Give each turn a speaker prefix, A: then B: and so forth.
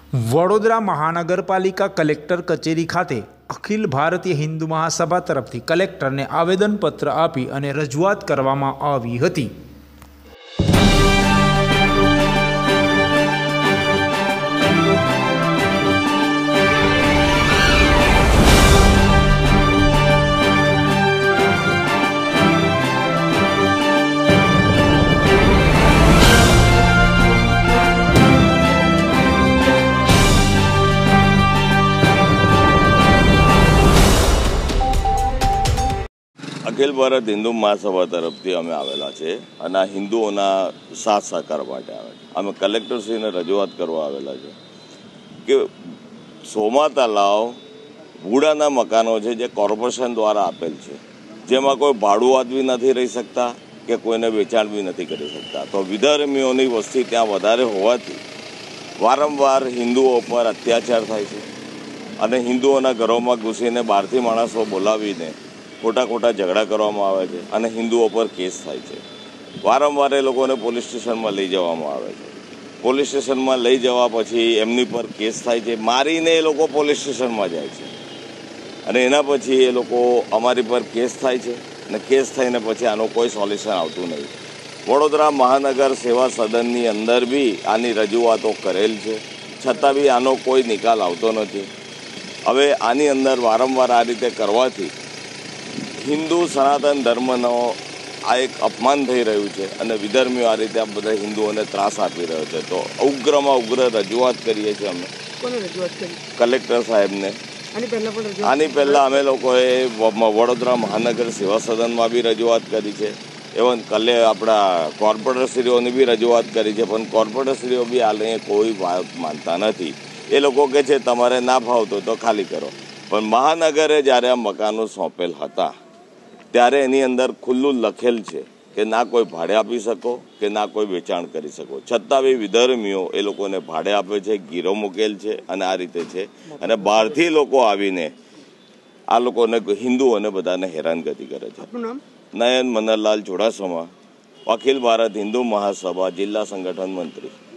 A: વડોદરા મહાનગરપાલિકા કલેક્ટર કચેરી ખાતે અખિલ ભારતીય હિન્દુ મહાસભા તરફથી કલેક્ટરને આવેદનપત્ર આપી અને રજૂઆત કરવામાં આવી હતી।
B: अखिल भारत हिंदू महासभा तरफथी अमे आवेला छे अने आ हिंदुओना साथ सहकार माटे आवे छे। अमे कलेक्टरश्रीने रजूआत करवा आवेला छे के सोमा तलाव वुडाना मकानो छे जे कॉर्पोरेशन द्वारा आपेल छे, जेमां कोई भाड़ुआत बी नथी रही सकता के कोईने वेचाण बी नथी करी सकता। तो विधर्मीओनी वस्ती त्यां वधारे होवाथी वारंवार हिंदुओ पर अत्याचार थाय छे अने हिंदुओना घरोमां घुसीने बहारथी माणसो बोलावीने खोटा खोटा झगड़ा करवामां आवे छे अने हिंदुओ पर केस थाय छे। वारंवार ए लोकोने पोलीस स्टेशनमां लई जवामां आवे छे। पोलीस स्टेशनमां लई जवा पछी एमनी पर केस थाय छे, मारीने ए लोको पोलीस स्टेशनमां जाय छे अने एना पछी ए लोको अमारी पर केस थाय छे अने केस थईने पछी आनो कोई सोल्यूशन आवतुं नहीं। वडोदरा महानगर सेवा सदननी अंदर बी आनी रजूआतो करेल छे, छतां बी आनो कोई निकाल आवतो नथी। हवे आनी अंदर वारंवार आ रीते करवाथी हिंदू सनातन धर्मनो आ एक अपमान थई रह्युं छे अने विधर्मीओ आ रीते बधा हिंदुओने त्रास आपी रह्यो छे। तो उग्रमा उग्र रजूआत करीए छीए अमे। कोने रजूआत करी? कलेक्टर साहेबने। आनी पहेला अमे लोकोए वडोदरा महानगर सेवा सदनमां बी रजूआत करी छे, एवं आपणा कोर्पोरेटरश्रीओनी बी रजूआत करी छे, पण कोर्पोरेटरश्रीओ बी हाले कोई वात मानता नथी। ए लोको कहे छे तमारे ना फावतो तो खाली करो, पण महानगरे ज्यारे आ मकानो सोंपेल हता त्यारे एनी अंदर खुल्लू लखेल छे के ना कोई भाड़े आपी सको के ना कोई वेचाण करी सको, छतां बी विधर्मीओ ए लोकोने भाड़े आपे छे, गीरो मूकेल छे अने आ रीते छे अने बहारथी लोको आवीने आ लोकोने हिंदुओने बधाने हैरानगति करे छे। आपनुं नाम? नयन मनोहरलाल चुडासमा, अखिल भारत हिंदू महासभा जिला संगठन मंत्री।